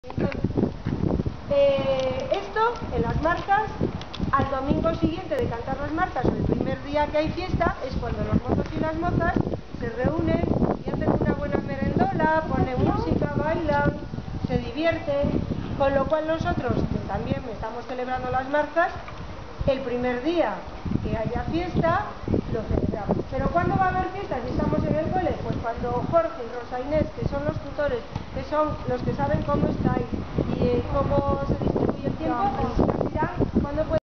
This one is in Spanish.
Esto en las marchas, al domingo siguiente de cantar las marchas, el primer día que hay fiesta, es cuando los mozos y las mozas se reúnen y hacen una buena merendola, ponen música, bailan, se divierten, con lo cual nosotros, que también estamos celebrando las marchas, el primer día que haya fiesta, lo celebramos. Pero ¿cuándo va a haber fiesta si estamos en el cole? Pues cuando Jorge y Rosa Inés, que son los tutores, que son los que saben cómo estáis y cómo se distribuye el tiempo, nos dirán